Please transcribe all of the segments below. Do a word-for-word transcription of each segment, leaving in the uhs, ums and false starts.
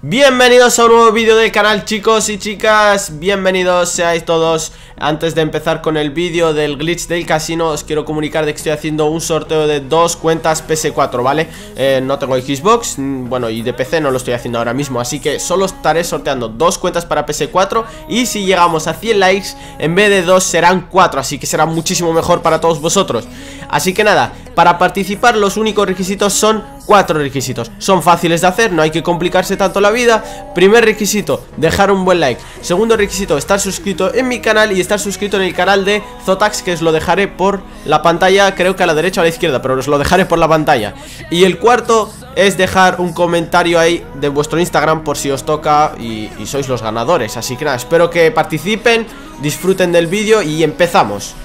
Bienvenidos a un nuevo vídeo del canal, chicos y chicas. Bienvenidos seáis todos. Antes de empezar con el vídeo del glitch del casino, os quiero comunicar de que estoy haciendo un sorteo de dos cuentas P S cuatro, ¿vale? Eh, no tengo Xbox, bueno, y de P C no lo estoy haciendo ahora mismo, así que solo estaré sorteando dos cuentas para P S cuatro. Y si llegamos a cien likes, en vez de dos serán cuatro, así que será muchísimo mejor para todos vosotros. Así que nada, para participar los únicos requisitos son cuatro requisitos. Son fáciles de hacer, no hay que complicarse tanto la vida. Primer requisito, dejar un buen like. Segundo requisito, estar suscrito en mi canal y estar suscrito en el canal de Zotax, que os lo dejaré por la pantalla, creo que a la derecha o a la izquierda, pero os lo dejaré por la pantalla. Y el cuarto es dejar un comentario ahí de vuestro Instagram por si os toca y, y sois los ganadores. Así que nada, espero que participen, disfruten del vídeo y empezamos.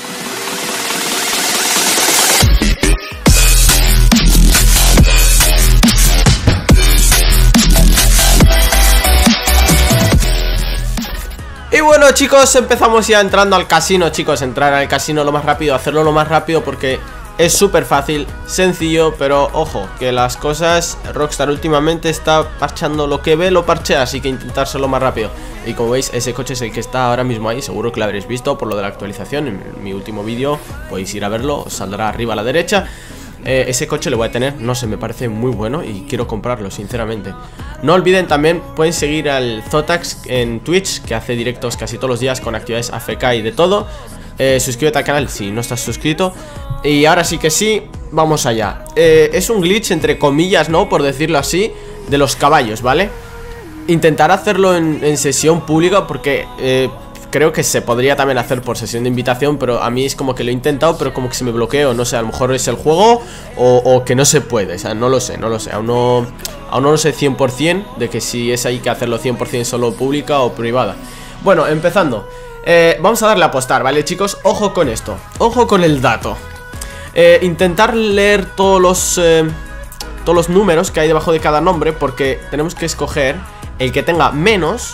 Y bueno, chicos, empezamos ya entrando al casino, chicos. Entrar al casino lo más rápido, hacerlo lo más rápido porque es súper fácil, sencillo, pero ojo, que las cosas, Rockstar últimamente está parchando lo que ve, lo parchea, así que intentárselo más rápido. Y como veis, ese coche es el que está ahora mismo ahí, seguro que lo habréis visto por lo de la actualización. En mi último vídeo podéis ir a verlo, os saldrá arriba a la derecha. Eh, ese coche lo voy a tener, no sé, me parece muy bueno y quiero comprarlo, sinceramente. No olviden también, pueden seguir al Zotax en Twitch, que hace directos casi todos los días con actividades A F K y de todo. eh, Suscríbete al canal si no estás suscrito. Y ahora sí que sí, vamos allá. eh, Es un glitch, entre comillas, ¿no? Por decirlo así, de los caballos, ¿vale? Intentar hacerlo en, en sesión pública porque... Eh, creo que se podría también hacer por sesión de invitación, pero a mí es como que lo he intentado, pero como que se me bloqueo, no sé, a lo mejor es el juego o, o que no se puede, o sea, no lo sé, no lo sé, aún no, aún no lo sé cien por cien de que si es ahí que hacerlo cien por cien solo pública o privada. Bueno, empezando, eh, vamos a darle a apostar, ¿vale, chicos? Ojo con esto, ojo con el dato. eh, Intentar leer todos los, eh, todos los números que hay debajo de cada nombre, porque tenemos que escoger el que tenga menos...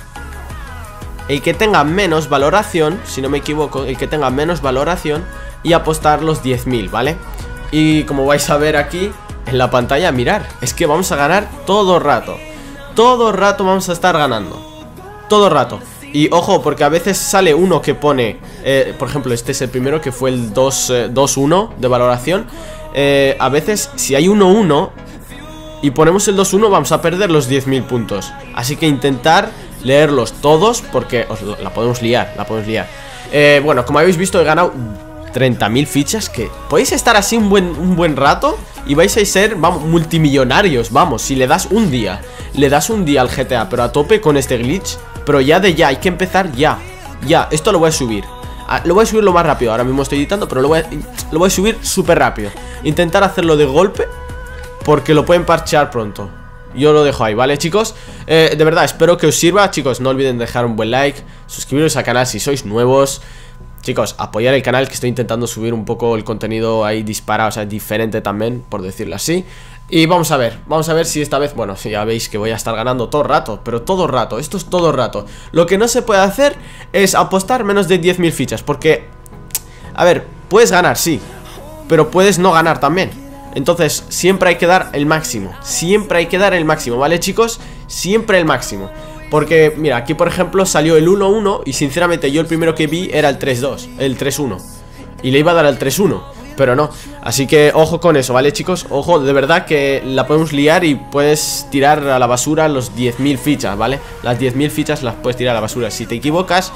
El que tenga menos valoración, si no me equivoco, el que tenga menos valoración y apostar los diez mil, ¿vale? Y como vais a ver aquí en la pantalla, mirar, es que vamos a ganar todo rato. Todo rato vamos a estar ganando. Todo rato. Y ojo, porque a veces sale uno que pone, eh, por ejemplo, este es el primero que fue el dos uno de valoración. eh, A veces si hay uno uno y ponemos el dos uno vamos a perder los diez mil puntos. Así que intentar... leerlos todos porque os la podemos liar, la podemos liar. Eh, bueno, como habéis visto he ganado treinta mil fichas, que podéis estar así un buen, un buen rato y vais a ser, vamos, multimillonarios, vamos, si le das un día, le das un día al G T A, pero a tope con este glitch, pero ya de ya, hay que empezar ya, ya, esto lo voy a subir. Ah, lo voy a subir lo más rápido, ahora mismo estoy editando, pero lo voy a, lo voy a subir súper rápido. Intentar hacerlo de golpe porque lo pueden parchear pronto. Yo lo dejo ahí, ¿vale, chicos? Eh, de verdad, espero que os sirva, chicos. No olviden dejar un buen like, suscribiros al canal si sois nuevos. Chicos, apoyar el canal, que estoy intentando subir un poco el contenido ahí disparado, o sea, diferente también, por decirlo así. Y vamos a ver, vamos a ver si esta vez, bueno, si ya veis que voy a estar ganando todo rato, pero todo rato, esto es todo rato. Lo que no se puede hacer es apostar menos de diez mil fichas, porque, a ver, puedes ganar, sí, pero puedes no ganar también. Entonces, siempre hay que dar el máximo. Siempre hay que dar el máximo, ¿vale, chicos? Siempre el máximo. Porque, mira, aquí por ejemplo salió el uno uno y sinceramente yo el primero que vi era el tres dos, el tres uno. Y le iba a dar al tres uno, pero no. Así que ojo con eso, ¿vale, chicos? Ojo, de verdad que la podemos liar y puedes tirar a la basura los diez mil fichas, ¿vale? Las diez mil fichas las puedes tirar a la basura. Si te equivocas,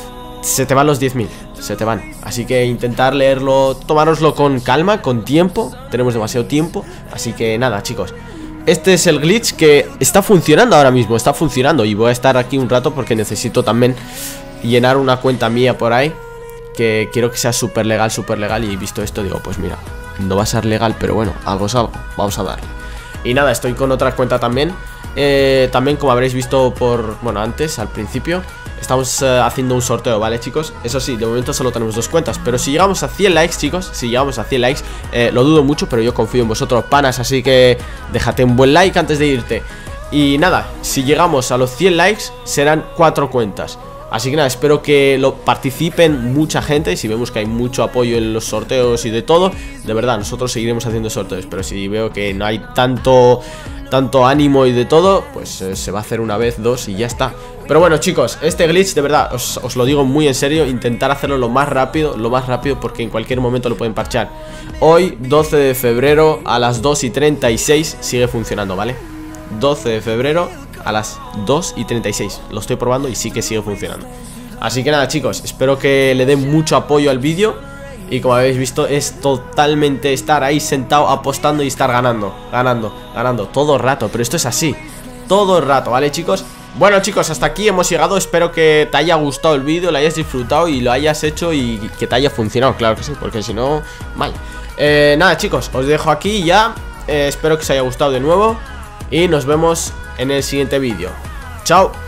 se te van los diez mil, se te van. Así que intentar leerlo, tomároslo con calma, con tiempo. Tenemos demasiado tiempo, así que nada, chicos. Este es el glitch que está funcionando ahora mismo, está funcionando. Y voy a estar aquí un rato porque necesito también llenar una cuenta mía por ahí, que quiero que sea súper legal, súper legal. Y visto esto digo, pues mira, no va a ser legal, pero bueno, algo es algo, vamos a darle. Y nada, estoy con otra cuenta también. eh, También como habréis visto por, bueno, antes, al principio, estamos uh, haciendo un sorteo, ¿vale, chicos? Eso sí, de momento solo tenemos dos cuentas, pero si llegamos a cien likes, chicos, si llegamos a cien likes, eh, lo dudo mucho, pero yo confío en vosotros, panas, así que déjate un buen like antes de irte. Y nada, si llegamos a los cien likes, serán cuatro cuentas. Así que nada, espero que lo participen mucha gente. Si vemos que hay mucho apoyo en los sorteos y de todo, de verdad, nosotros seguiremos haciendo sorteos. Pero si veo que no hay tanto, tanto ánimo y de todo, pues eh, se va a hacer una vez, dos y ya está. Pero bueno, chicos, este glitch, de verdad, os, os lo digo muy en serio, intentar hacerlo lo más rápido, lo más rápido, porque en cualquier momento lo pueden parchar. Hoy, doce de febrero, a las dos y treinta y seis, sigue funcionando, ¿vale? doce de febrero a las dos y treinta y seis. Lo estoy probando y sí que sigue funcionando. Así que nada, chicos, espero que le den mucho apoyo al vídeo. Y como habéis visto, es totalmente estar ahí sentado apostando y estar ganando, ganando, ganando todo el rato. Pero esto es así, todo el rato, ¿vale, chicos? Bueno, chicos, hasta aquí hemos llegado. Espero que te haya gustado el vídeo, lo hayas disfrutado y lo hayas hecho y que te haya funcionado, claro que sí, porque si no, mal. eh, Nada, chicos, os dejo aquí ya. eh, Espero que os haya gustado de nuevo y nos vemos en el siguiente vídeo. Chao.